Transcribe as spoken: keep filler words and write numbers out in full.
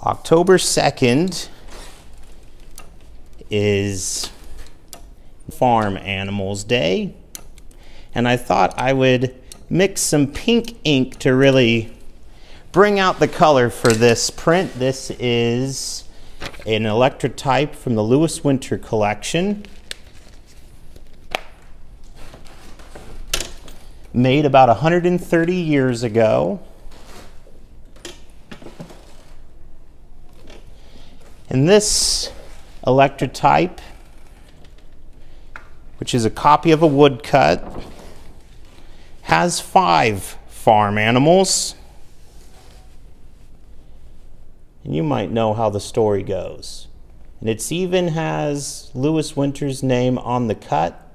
October second is Farm Animals Day, and I thought I would mix some pink ink to really bring out the color for this print. This is an electrotype from the Lewis Winter collection, made about one hundred thirty years ago. And this electrotype, which is a copy of a woodcut, has five farm animals. And you might know how the story goes. And it even has Lewis Winter's name on the cut.